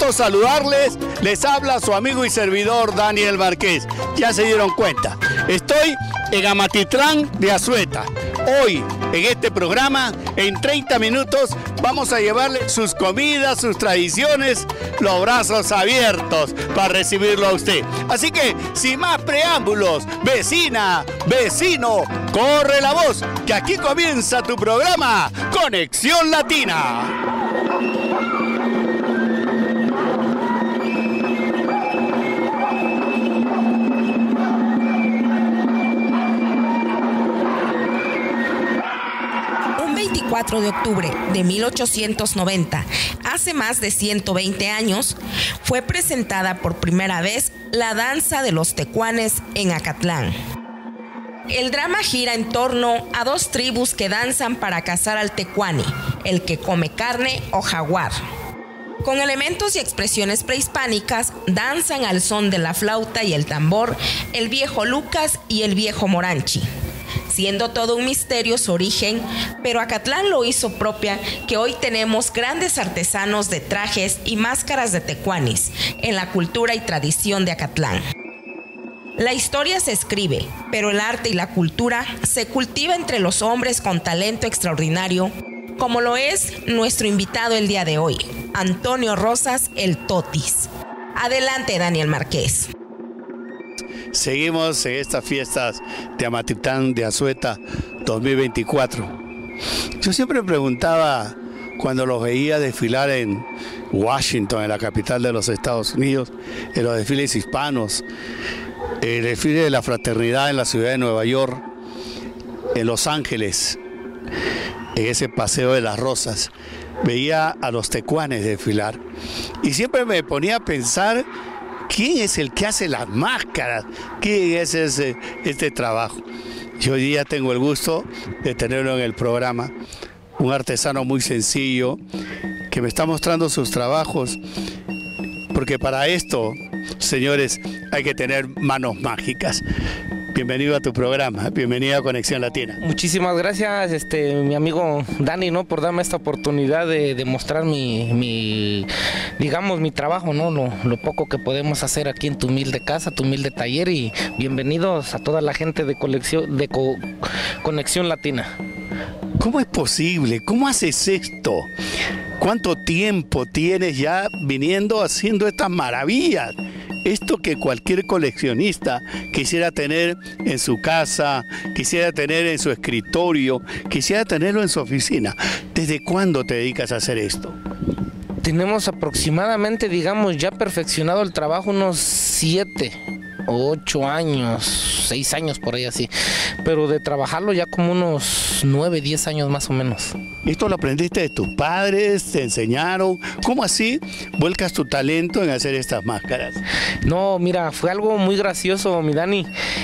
gusto saludarles. Les habla su amigo y servidor Daniel Márquez. Ya se dieron cuenta, estoy en Amatitlán de Azueta. Hoy, en este programa, en 30 minutos, vamos a llevarle sus comidas, sus tradiciones, los brazos abiertos para recibirlo a usted. Así que, sin más preámbulos, vecina, vecino, corre la voz, que aquí comienza tu programa, Conexión Latina. Un 24 de octubre de 1890, hace más de 120 años, fue presentada por primera vez la danza de los tecuanes en Acatlán. El drama gira en torno a dos tribus que danzan para cazar al tecuani, el que come carne o jaguar. Con elementos y expresiones prehispánicas, danzan al son de la flauta y el tambor el viejo Lucas y el viejo Moranchi. Siendo todo un misterio su origen, pero Acatlán lo hizo propia, que hoy tenemos grandes artesanos de trajes y máscaras de tecuanis en la cultura y tradición de Acatlán. La historia se escribe, pero el arte y la cultura se cultiva entre los hombres con talento extraordinario, como lo es nuestro invitado el día de hoy, Antonio Rosas, el Totis. Adelante, Daniel Márquez. Seguimos en estas fiestas de Amatitlán de Azueta 2024. Yo siempre preguntaba, cuando los veía desfilar en Washington, en la capital de los Estados Unidos, en los desfiles hispanos, el desfile de la fraternidad en la ciudad de Nueva York, en Los Ángeles, en ese paseo de las rosas, veía a los tecuanes desfilar y siempre me ponía a pensar, ¿quién es el que hace las máscaras? ¿Quién es este trabajo? Y hoy día tengo el gusto de tenerlo en el programa, un artesano muy sencillo que me está mostrando sus trabajos, porque para esto, señores, hay que tener manos mágicas. Bienvenido a tu programa, bienvenido a Conexión Latina. Muchísimas gracias, mi amigo Dani, ¿no?, por darme esta oportunidad de mostrar mi trabajo, ¿no? Lo poco que podemos hacer aquí en tu humilde casa, tu humilde taller, y bienvenidos a toda la gente de Conexión Latina. ¿Cómo es posible? ¿Cómo haces esto? ¿Cuánto tiempo tienes ya viniendo haciendo estas maravillas? Esto que cualquier coleccionista quisiera tener en su casa, quisiera tener en su escritorio, quisiera tenerlo en su oficina. ¿Desde cuándo te dedicas a hacer esto? Tenemos aproximadamente, ya perfeccionado el trabajo unos 7 o 8 años, 6 años por ahí así, pero de trabajarlo ya como unos 9, 10 años más o menos. ¿Esto lo aprendiste de tus padres? ¿Te enseñaron? ¿Cómo así vuelcas tu talento en hacer estas máscaras? No, mira, fue algo muy gracioso, mi Dani.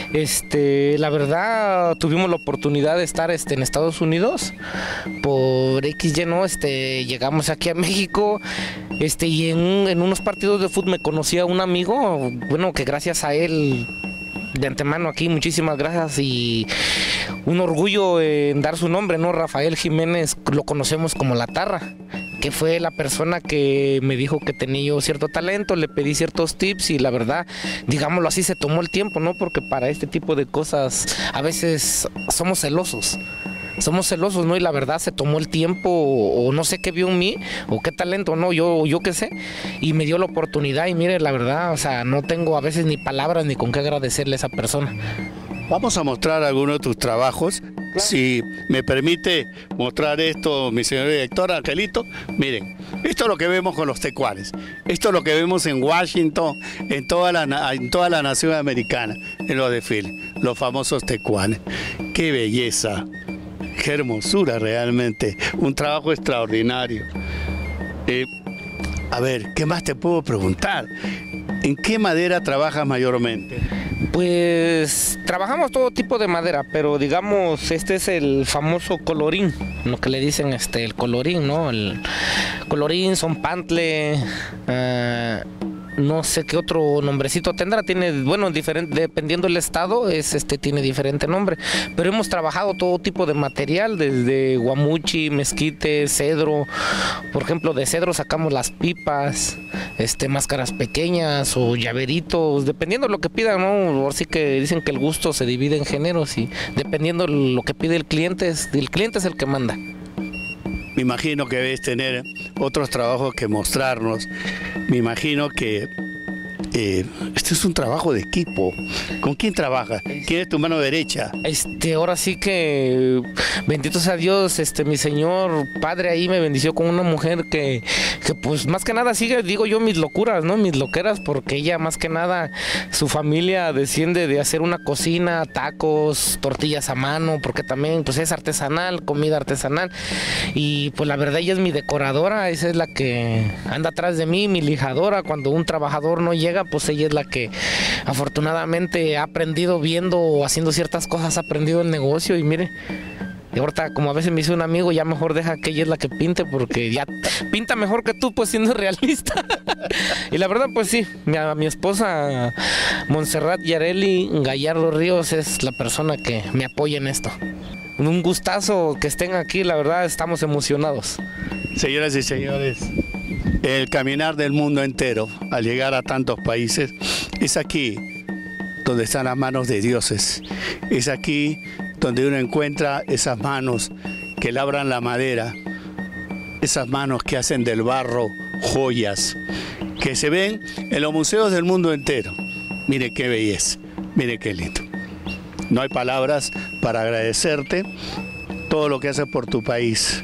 La verdad, tuvimos la oportunidad de estar en Estados Unidos por XY, ¿no? Llegamos aquí a México, y en unos partidos de fútbol me conocí a un amigo, bueno, que gracias a él, de antemano aquí, muchísimas gracias, y un orgullo en dar su nombre, ¿no? Rafael Jiménez, lo conocemos como La Tarra, que fue la persona que me dijo que tenía yo cierto talento, le pedí ciertos tips y la verdad, digámoslo así, se tomó el tiempo, ¿no? Porque para este tipo de cosas a veces somos celosos, ¿no? Y la verdad se tomó el tiempo, o no sé qué vio en mí, o qué talento, ¿no? Yo qué sé, y me dio la oportunidad, y mire, la verdad, o sea, no tengo a veces ni palabras ni con qué agradecerle a esa persona. Vamos a mostrar algunos de tus trabajos. Claro. Si me permite mostrar esto, mi señor director, Angelito. Miren, esto es lo que vemos con los tecuanes. Esto es lo que vemos en Washington, en toda la nación americana, en los desfiles, los famosos tecuanes. ¡Qué belleza! ¡Qué hermosura realmente! Un trabajo extraordinario. A ver, ¿qué más te puedo preguntar? ¿En qué madera trabajas mayormente? Pues trabajamos todo tipo de madera, pero este es el famoso colorín, lo que le dicen el colorín, ¿no? El colorín, sonpantle, no sé qué otro nombrecito tendrá, tiene, bueno, diferente, dependiendo del estado, tiene diferente nombre, pero hemos trabajado todo tipo de material, desde guamuchi, mezquite, cedro. Por ejemplo, de cedro sacamos las pipas, máscaras pequeñas o llaveritos, dependiendo de lo que pidan, ¿no? Ahora sí que dicen que el gusto se divide en géneros y dependiendo de lo que pide el cliente es el que manda. Me imagino que debes tener otros trabajos que mostrarnos. Me imagino que este es un trabajo de equipo. ¿Con quién trabajas? ¿Quién es tu mano derecha? Ahora sí que, bendito sea Dios, mi señor padre ahí me bendició con una mujer que pues más que nada sigue, digo yo, mis locuras, ¿no? Mis loqueras, porque ella más que nada, su familia desciende de hacer una cocina, tacos, tortillas a mano, porque también pues es artesanal, comida artesanal. Y pues la verdad ella es mi decoradora, esa es la que anda atrás de mí, mi lijadora. Cuando un trabajador no llega, pues ella es la que afortunadamente ha aprendido viendo o haciendo ciertas cosas, ha aprendido el negocio y mire, y ahorita como a veces me dice un amigo, ya mejor deja que ella es la que pinte porque ya pinta mejor que tú, pues siendo realista. Y la verdad pues sí, mi esposa Montserrat Yareli Gallardo Ríos es la persona que me apoya en esto. Un gustazo que estén aquí, la verdad estamos emocionados. Señoras y señores, el caminar del mundo entero al llegar a tantos países es aquí donde están las manos de dioses, es aquí donde uno encuentra esas manos que labran la madera, esas manos que hacen del barro joyas, que se ven en los museos del mundo entero. Mire qué belleza, mire qué lindo. No hay palabras para agradecerte todo lo que haces por tu país.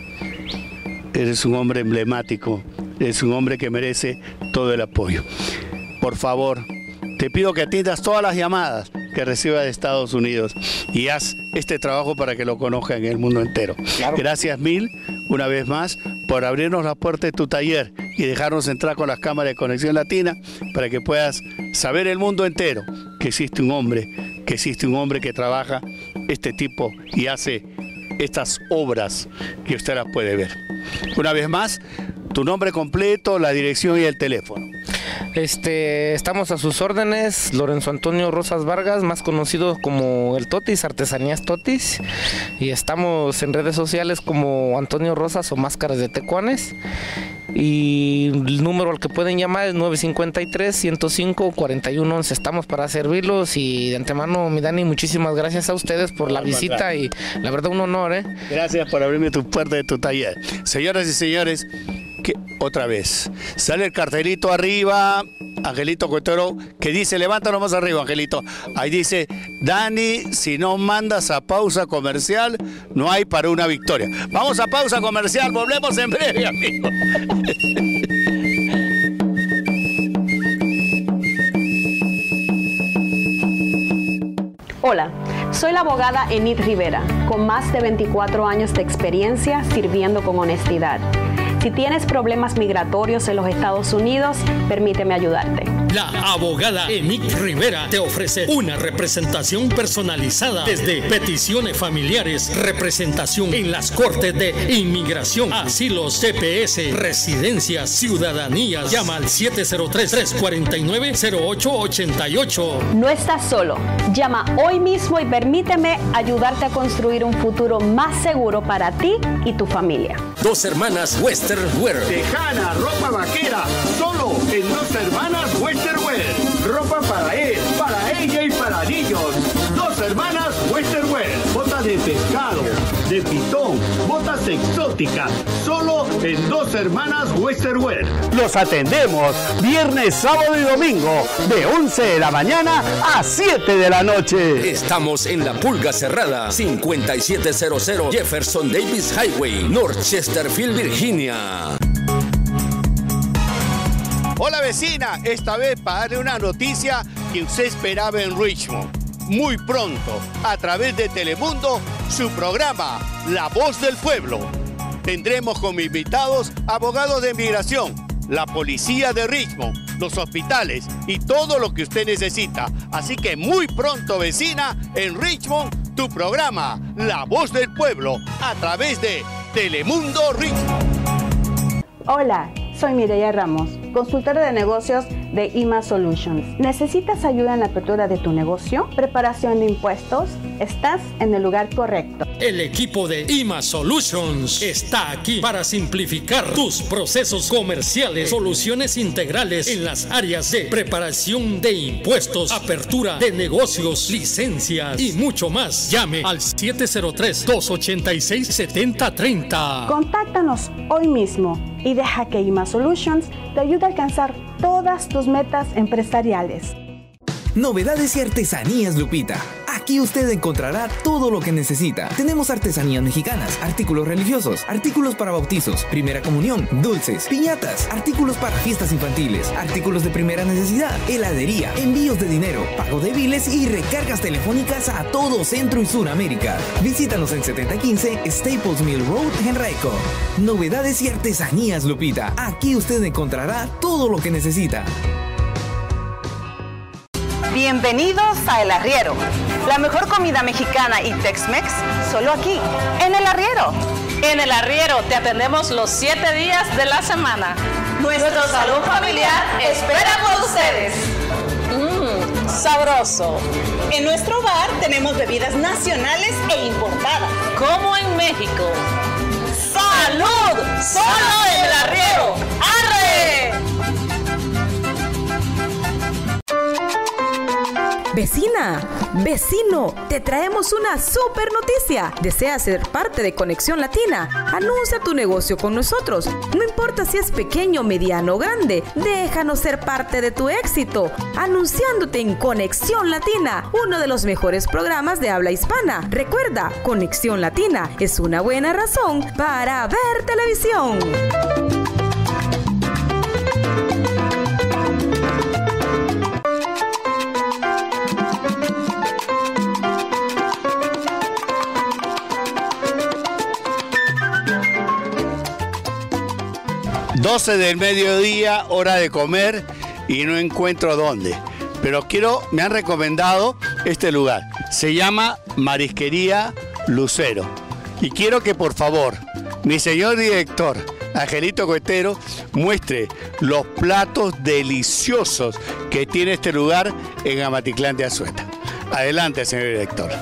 Eres un hombre emblemático, eres un hombre que merece todo el apoyo. Por favor, te pido que atiendas todas las llamadas que reciba de Estados Unidos y haz este trabajo para que lo conozcan en el mundo entero. Claro. Gracias mil, una vez más, por abrirnos la puerta de tu taller y dejarnos entrar con las cámaras de Conexión Latina para que puedas saber el mundo entero que existe un hombre que trabaja este tipo y hace estas obras que usted las puede ver. Una vez más, tu nombre completo, la dirección y el teléfono. Estamos a sus órdenes, Lorenzo Antonio Rosas Vargas, más conocido como el Totis, Artesanías Totis, y estamos en redes sociales como Antonio Rosas o Máscaras de Tecuanes, y el número al que pueden llamar es 953-105-4111. Estamos para servirlos y de antemano, mi Dani, muchísimas gracias a ustedes por la visita y la verdad un honor, ¿eh? Gracias por abrirme tu puerta de tu taller. Señoras y señores, que otra vez sale el cartelito arriba, Angelito Cuetero, que dice, levántalo más arriba, Angelito. Ahí dice, Dani, si no mandas a pausa comercial, no hay para una victoria. Vamos a pausa comercial, volvemos en breve, amigos. Hola, soy la abogada Enid Rivera, con más de 24 años de experiencia sirviendo con honestidad. Si tienes problemas migratorios en los Estados Unidos, permíteme ayudarte. La abogada Enid Rivera te ofrece una representación personalizada desde peticiones familiares, representación en las cortes de inmigración, asilos, TPS, residencias, ciudadanías. Llama al 703-349-0888. No estás solo. Llama hoy mismo y permíteme ayudarte a construir un futuro más seguro para ti y tu familia. Dos Hermanas Western Wear. Tejana, ropa vaquera, solo en Dos Hermanas Western Wear. Ropa para él, para ella y para niños. Dos Hermanas Western Wear. Botas de pescado, de pitón, botas exóticas, solo en Dos Hermanas Western Wear. Los atendemos viernes, sábado y domingo de 11 de la mañana a 7 de la noche. Estamos en La Pulga Cerrada, 5700 Jefferson Davis Highway, North Chesterfield, Virginia. Hola vecina, esta vez para darle una noticia que usted esperaba en Richmond. Muy pronto, a través de Telemundo, su programa La Voz del Pueblo. Tendremos como invitados abogados de inmigración, la policía de Richmond, los hospitales y todo lo que usted necesita. Así que muy pronto, vecina, en Richmond, tu programa La Voz del Pueblo, a través de Telemundo Richmond. Hola, soy Mireya Ramos, consultora de negocios de IMA Solutions. ¿Necesitas ayuda en la apertura de tu negocio? ¿Preparación de impuestos? Estás en el lugar correcto. El equipo de IMA Solutions está aquí para simplificar tus procesos comerciales, soluciones integrales en las áreas de preparación de impuestos, apertura de negocios, licencias y mucho más. Llame al 703-286-7030. Contáctanos hoy mismo y deja que IMA Solutions te ayude a alcanzar todas tus metas empresariales. Novedades y artesanías Lupita. Aquí usted encontrará todo lo que necesita. Tenemos artesanías mexicanas, artículos religiosos, artículos para bautizos, primera comunión, dulces, piñatas, artículos para fiestas infantiles, artículos de primera necesidad, heladería, envíos de dinero, pago de biles y recargas telefónicas a todo Centro y Suramérica. Visítanos en 7015 Staples Mill Road, Henrico. Novedades y artesanías Lupita. Aquí usted encontrará todo lo que necesita. Bienvenidos a El Arriero, la mejor comida mexicana y Tex-Mex, solo aquí, en El Arriero. En El Arriero te atendemos los 7 días de la semana. Nuestro salón familiar espera por ustedes. Sabroso. En nuestro bar tenemos bebidas nacionales e importadas. Como en México. ¡Salud! ¡Solo en El Arriero! ¡Arre! Vecina, vecino, te traemos una super noticia. ¿Deseas ser parte de Conexión Latina? Anuncia tu negocio con nosotros. No importa si es pequeño, mediano o grande, déjanos ser parte de tu éxito. Anunciándote en Conexión Latina, uno de los mejores programas de habla hispana. Recuerda, Conexión Latina es una buena razón para ver televisión. ...12 del mediodía, hora de comer y no encuentro dónde. Pero me han recomendado este lugar. Se llama Marisquería Lucero. Y quiero que por favor, mi señor director, Angelito Coetero, muestre los platos deliciosos que tiene este lugar en Amatitlán de Azueta. Adelante, señor director.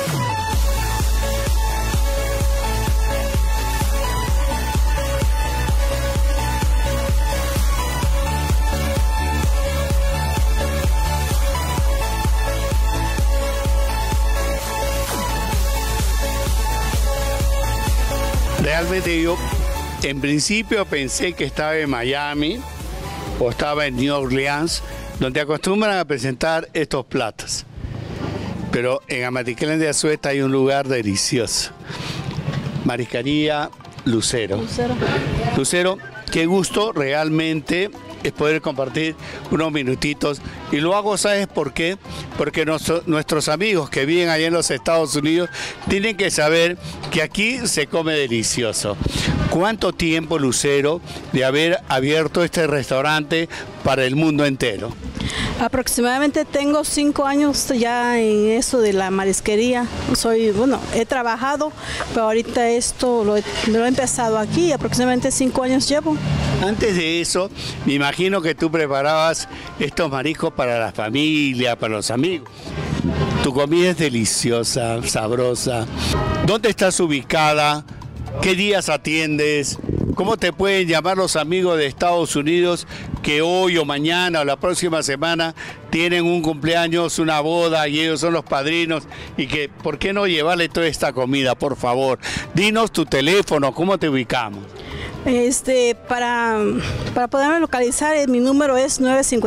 Realmente yo en principio pensé que estaba en Miami o estaba en New Orleans, donde acostumbran a presentar estos platos. Pero en Amatitlán de Azueta hay un lugar delicioso. Marisquería Lucero. Lucero, qué gusto realmente es poder compartir unos minutitos. Y lo hago, ¿sabes por qué? Porque nuestros amigos que viven allá en los Estados Unidos tienen que saber que aquí se come delicioso. ¿Cuánto tiempo, Lucero, de haber abierto este restaurante para el mundo entero? Aproximadamente tengo 5 años ya en eso de la marisquería. He trabajado, pero ahorita esto lo he empezado aquí, aproximadamente 5 años llevo. Antes de eso, me imagino que tú preparabas estos mariscos para la familia, para los amigos. Tu comida es deliciosa, sabrosa. ¿Dónde estás ubicada? ¿Qué días atiendes? ¿Cómo te pueden llamar los amigos de Estados Unidos que hoy o mañana o la próxima semana tienen un cumpleaños, una boda y ellos son los padrinos? Y que, ¿por qué no llevarle toda esta comida, por favor? Dinos tu teléfono, ¿cómo te ubicamos? Para poderme localizar, mi número es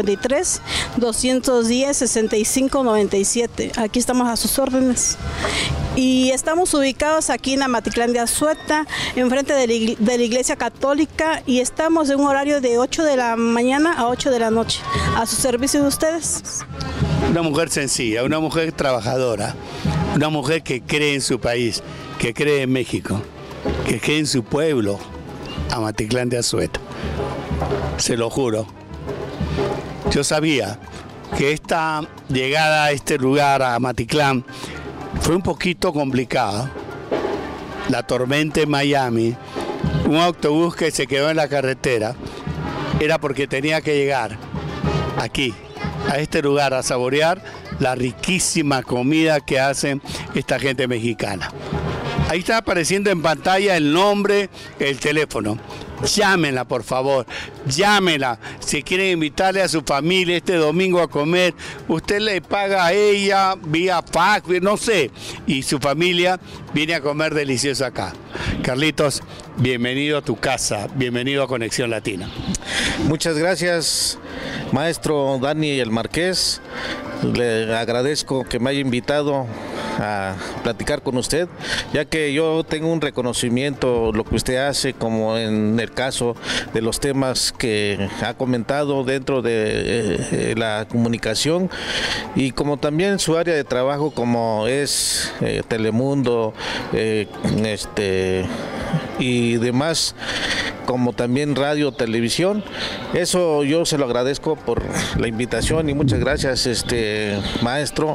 953-210-6597. Aquí estamos a sus órdenes. Y estamos ubicados aquí en Amatitlán de Azueta, enfrente de la Iglesia Católica, y estamos en un horario de 8 de la mañana a 8 de la noche. A su servicio de ustedes. Una mujer sencilla, una mujer trabajadora, una mujer que cree en su país, que cree en México, que cree en su pueblo, Amatitlán de Azueta. Se lo juro. Yo sabía que esta llegada a este lugar, a Amatitlán, fue un poquito complicada. La tormenta en Miami, un autobús que se quedó en la carretera, era porque tenía que llegar aquí, a este lugar, a saborear la riquísima comida que hacen esta gente mexicana. Ahí está apareciendo en pantalla el nombre, el teléfono. Llámenla, por favor, llámenla. Si quieren invitarle a su familia este domingo a comer, usted le paga a ella vía fax, no sé, y su familia viene a comer delicioso acá. Carlitos, bienvenido a tu casa, bienvenido a Conexión Latina. Muchas gracias, maestro Dani el Marqués. Le agradezco que me haya invitado a platicar con usted, ya que yo tengo un reconocimiento lo que usted hace, como en el caso de los temas que ha comentado dentro de la comunicación, y como también su área de trabajo como es Telemundo y demás, como también radio, televisión. Eso yo se lo agradezco por la invitación y muchas gracias, maestro.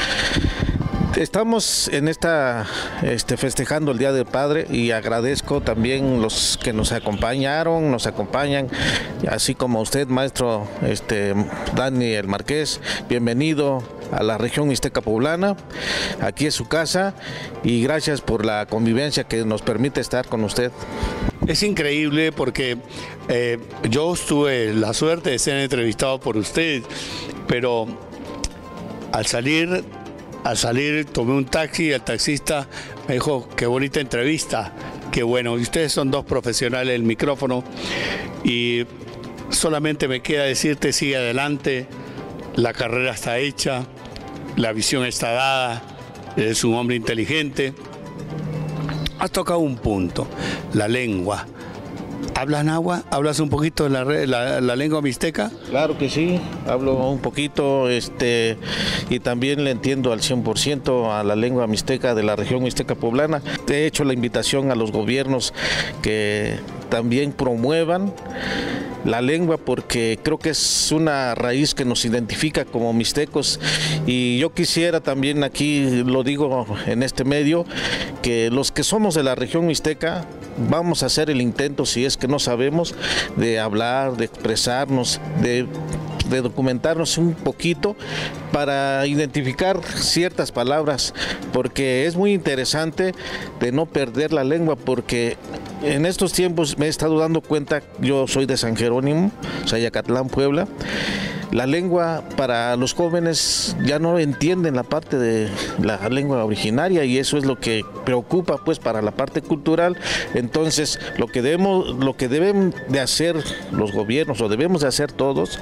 Estamos en festejando el Día del Padre, y agradezco también los que nos acompañan, así como usted, maestro Dani el Marqués. Bienvenido a la región Mixteca Poblana. Aquí es su casa y gracias por la convivencia que nos permite estar con usted. Es increíble porque yo tuve la suerte de ser entrevistado por usted, pero al salir tomé un taxi y el taxista me dijo: qué bonita entrevista, qué bueno. Y ustedes son dos profesionales del micrófono y solamente me queda decirte: sigue adelante, la carrera está hecha, la visión está dada, eres un hombre inteligente. Has tocado un punto, la lengua. ¿Hablas náhuatl? ¿Hablas un poquito de la lengua mixteca? Claro que sí, hablo un poquito y también le entiendo al 100% a la lengua mixteca de la región Mixteca Poblana. He hecho la invitación a los gobiernos que también promuevan la lengua, porque creo que es una raíz que nos identifica como mixtecos, y yo quisiera también, aquí lo digo en este medio, que los que somos de la región mixteca vamos a hacer el intento, si es que no sabemos, de hablar, de expresarnos, de documentarnos un poquito para identificar ciertas palabras, porque es muy interesante de no perder la lengua, porque en estos tiempos me he estado dando cuenta, yo soy de San Jerónimo, Zayacatlán, Puebla. La lengua para los jóvenes ya no entienden la parte de la lengua originaria, y eso es lo que preocupa pues para la parte cultural. Entonces lo que deben de hacer los gobiernos, o debemos de hacer todos,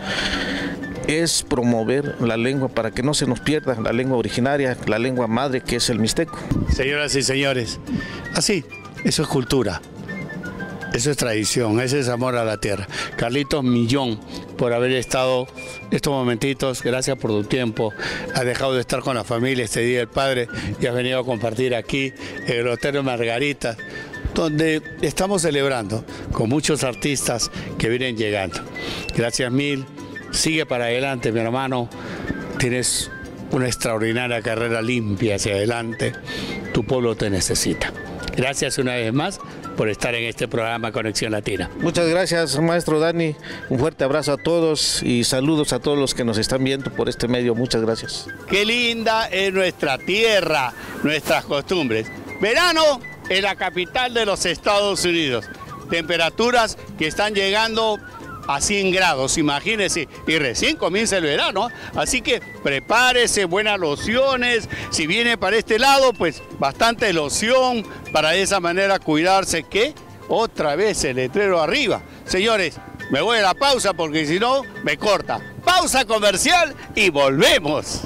es promover la lengua para que no se nos pierda la lengua originaria, la lengua madre, que es el mixteco. Señoras y señores, así, eso es cultura. Eso es tradición, ese es amor a la tierra. Carlitos, millón por haber estado estos momentitos, gracias por tu tiempo. Has dejado de estar con la familia este Día del Padre y has venido a compartir aquí en el Hotel Margarita, donde estamos celebrando con muchos artistas que vienen llegando. Gracias mil, sigue para adelante, mi hermano. Tienes una extraordinaria carrera limpia hacia adelante. Tu pueblo te necesita. Gracias una vez más por estar en este programa Conexión Latina. Muchas gracias, maestro Dani. Un fuerte abrazo a todos y saludos a todos los que nos están viendo por este medio. Muchas gracias. Qué linda es nuestra tierra, nuestras costumbres. Verano en la capital de los Estados Unidos. Temperaturas que están llegando a 100 grados, imagínense, y recién comienza el verano, así que prepárese, buenas lociones, si viene para este lado, pues bastante loción, para de esa manera cuidarse, que otra vez el letrero arriba. Señores, me voy a la pausa porque si no, me corta. Pausa comercial y volvemos.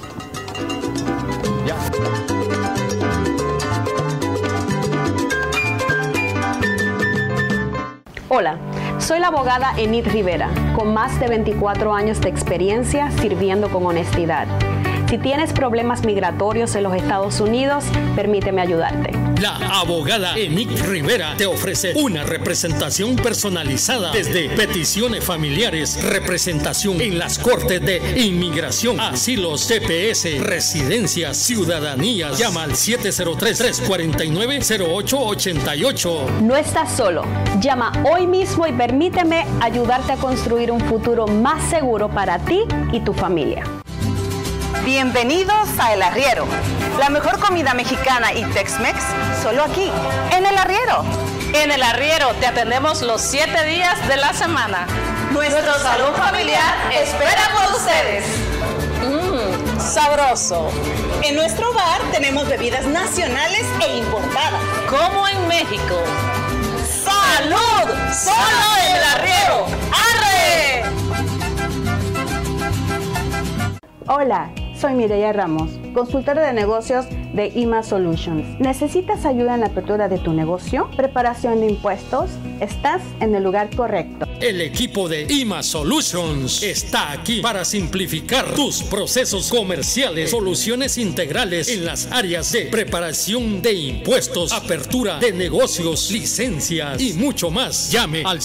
Ya. Hola, soy la abogada Enid Rivera, con más de 24 años de experiencia sirviendo con honestidad. Si tienes problemas migratorios en los Estados Unidos, permíteme ayudarte. La abogada Enick Rivera te ofrece una representación personalizada desde peticiones familiares, representación en las Cortes de Inmigración, asilos, TPS, residencias, ciudadanías. Llama al 703-349-0888. No estás solo. Llama hoy mismo y permíteme ayudarte a construir un futuro más seguro para ti y tu familia. Bienvenidos a El Arriero. La mejor comida mexicana y Tex-Mex solo aquí, en El Arriero. En El Arriero te atendemos los 7 días de la semana. Nuestro salón familiar espera por ustedes. Sabroso. En nuestro bar tenemos bebidas nacionales e importadas. Como en México. ¡Salud! ¡Solo en El Arriero! ¡Arre! Hola, soy Mireya Ramos, consultora de negocios de IMA Solutions. ¿Necesitas ayuda en la apertura de tu negocio? ¿Preparación de impuestos? Estás en el lugar correcto. El equipo de IMA Solutions está aquí para simplificar tus procesos comerciales, soluciones integrales en las áreas de preparación de impuestos, apertura de negocios, licencias y mucho más. Llame al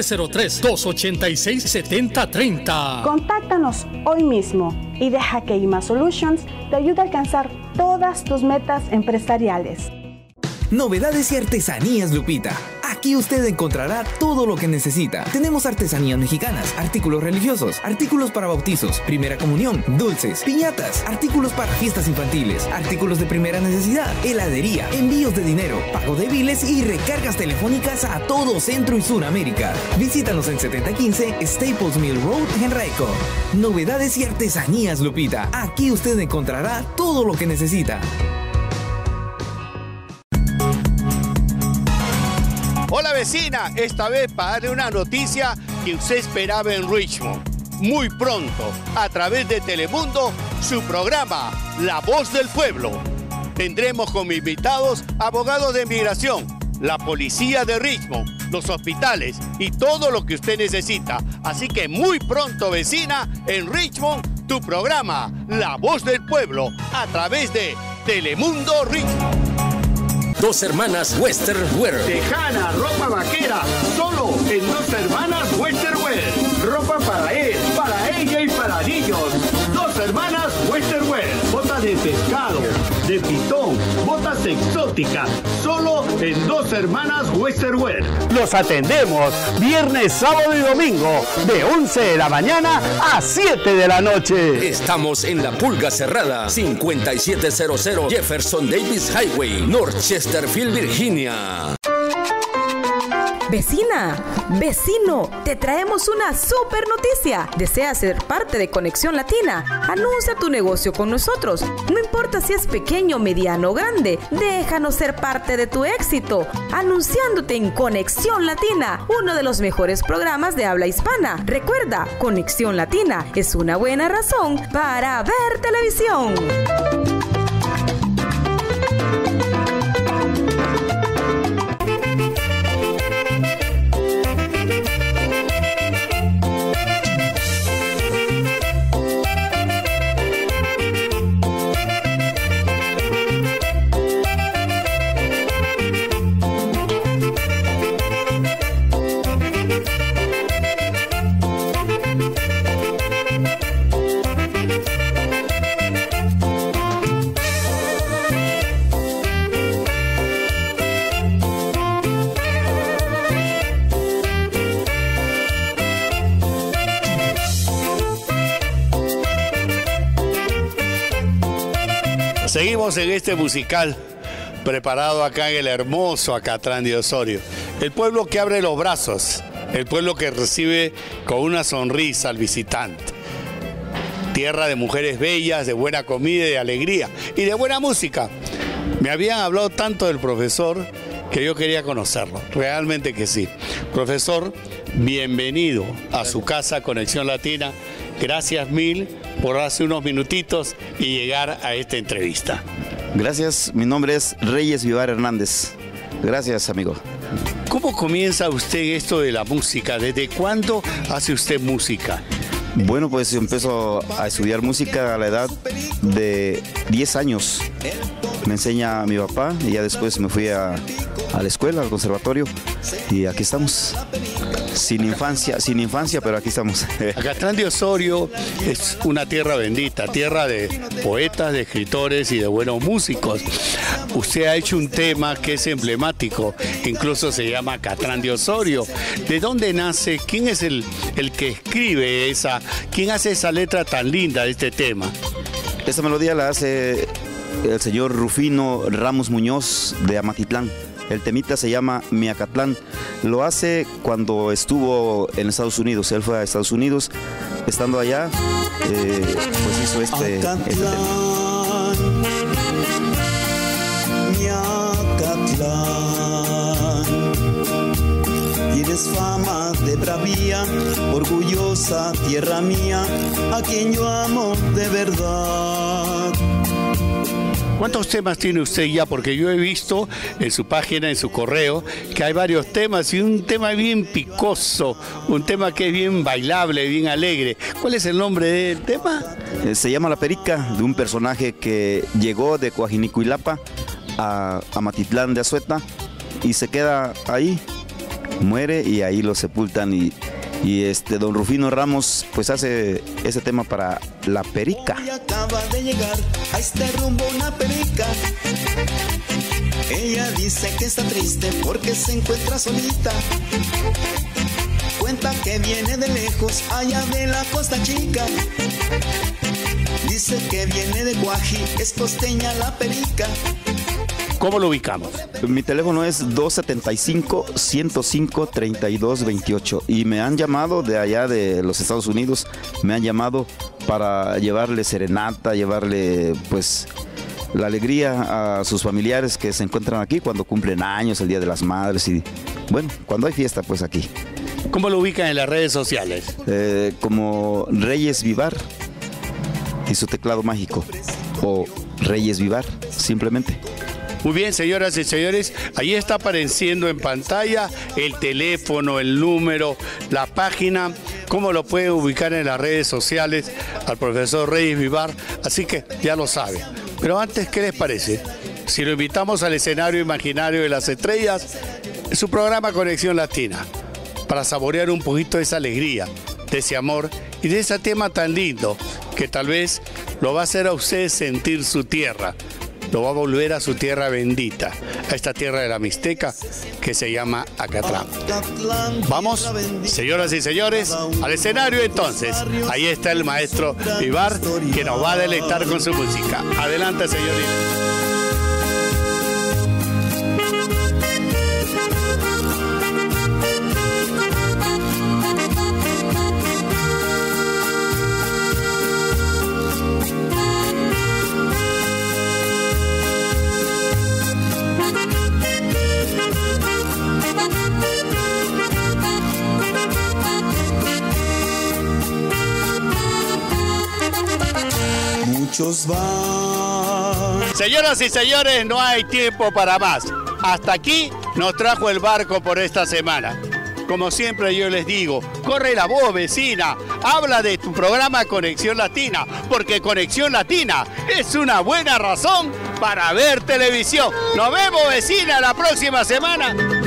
703-286-7030. Contáctanos hoy mismo y deja que IMA Solutions te ayude a alcanzar todas tus metas empresariales. Novedades y artesanías Lupita. Aquí usted encontrará todo lo que necesita. Tenemos artesanías mexicanas, artículos religiosos, artículos para bautizos, primera comunión, dulces, piñatas, artículos para fiestas infantiles, artículos de primera necesidad, heladería, envíos de dinero, pago de biles y recargas telefónicas a todo Centro y Suramérica. Visítanos en 7015 Staples Mill Road en Raico. Novedades y artesanías Lupita. Aquí usted encontrará todo lo que necesita. Hola vecina, esta vez para darle una noticia que usted esperaba en Richmond. Muy pronto, a través de Telemundo, su programa La Voz del Pueblo. Tendremos como invitados abogados de inmigración, la policía de Richmond, los hospitales y todo lo que usted necesita. Así que muy pronto vecina, en Richmond, tu programa La Voz del Pueblo, a través de Telemundo Richmond. Dos Hermanas Western Wear. Tejana, ropa vaquera, solo en Dos Hermanas Western Wear. Ropa para él, para ella y para niños. Dos Hermanas Western Wear. Botas de pescado, de pitón, botas exóticas, solo en Dos Hermanas Western Wear. Los atendemos viernes, sábado y domingo, de 11 de la mañana a 7 de la noche. Estamos en La Pulga Cerrada, 5700 Jefferson Davis Highway, North Chesterfield, Virginia. Vecina, vecino, te traemos una super noticia. ¿Deseas ser parte de Conexión Latina? Anuncia tu negocio con nosotros. No importa si es pequeño, mediano o grande, déjanos ser parte de tu éxito. Anunciándote en Conexión Latina, uno de los mejores programas de habla hispana. Recuerda, Conexión Latina es una buena razón para ver televisión. Seguimos en este musical preparado acá en el hermoso Acatlán de Osorio. El pueblo que abre los brazos, el pueblo que recibe con una sonrisa al visitante. Tierra de mujeres bellas, de buena comida y de alegría y de buena música. Me habían hablado tanto del profesor que yo quería conocerlo, realmente que sí. Profesor, bienvenido a su casa Conexión Latina. Gracias mil por darse unos minutitos y llegar a esta entrevista. Gracias, mi nombre es Reyes Vivar Hernández. Gracias, amigo. ¿Cómo comienza usted esto de la música? ¿Desde cuándo hace usted música? Bueno, pues yo empiezo a estudiar música a la edad de 10 años. Me enseña mi papá y ya después me fui a la escuela, al conservatorio, y aquí estamos. Sin infancia, pero aquí estamos. Acatlán de Osorio es una tierra bendita, tierra de poetas, de escritores y de buenos músicos. Usted ha hecho un tema que es emblemático, incluso se llama Acatlán de Osorio. ¿De dónde nace? ¿Quién es el que escribe quién hace esa letra tan linda de este tema? Esta melodía la hace el señor Rufino Ramos Muñoz de Amatitlán. El temita se llama Mi Acatlán. Lo hace cuando estuvo en Estados Unidos. Él fue a Estados Unidos. Estando allá, pues hizo este tema. Mi Acatlán, tienes fama de bravía, orgullosa tierra mía, a quien yo amo de verdad. ¿Cuántos temas tiene usted ya? Porque yo he visto en su página, en su correo, que hay varios temas y un tema bien picoso, un tema que es bien bailable, bien alegre. ¿Cuál es el nombre del tema? Se llama La Perica, de un personaje que llegó de Coajinicuilapa a Amatitlán de Azueta y se queda ahí, muere y ahí lo sepultan y don Rufino Ramos pues hace ese tema para La Perica. Y acaba de llegar a este rumbo una perica. Ella dice que está triste porque se encuentra solita. Cuenta que viene de lejos, allá de la Costa Chica. Dice que viene de Guaji, es costeña La Perica. ¿Cómo lo ubicamos? Mi teléfono es 275-105-3228 y me han llamado de allá de los Estados Unidos, me han llamado para llevarle serenata, llevarle pues la alegría a sus familiares que se encuentran aquí cuando cumplen años, el Día de las Madres y bueno, cuando hay fiesta pues aquí. ¿Cómo lo ubican en las redes sociales? Como Reyes Vivar y su teclado mágico o Reyes Vivar simplemente. Muy bien, señoras y señores, ahí está apareciendo en pantalla el teléfono, el número, la página, cómo lo pueden ubicar en las redes sociales al profesor Reyes Vivar, así que ya lo saben. Pero antes, ¿qué les parece? Si lo invitamos al escenario imaginario de las estrellas, en su programa Conexión Latina, para saborear un poquito de esa alegría, de ese amor y de ese tema tan lindo que tal vez lo va a hacer a usted sentir su tierra. Lo va a volver a su tierra bendita, a esta tierra de la Mixteca que se llama Acatlán. Vamos, señoras y señores, al escenario entonces. Ahí está el maestro Vivar que nos va a deleitar con su música. Adelante, señorita. Señoras y señores, no hay tiempo para más. Hasta aquí nos trajo el barco por esta semana. Como siempre yo les digo, corre la voz, vecina, habla de tu programa Conexión Latina, porque Conexión Latina es una buena razón para ver televisión. Nos vemos, vecina, la próxima semana.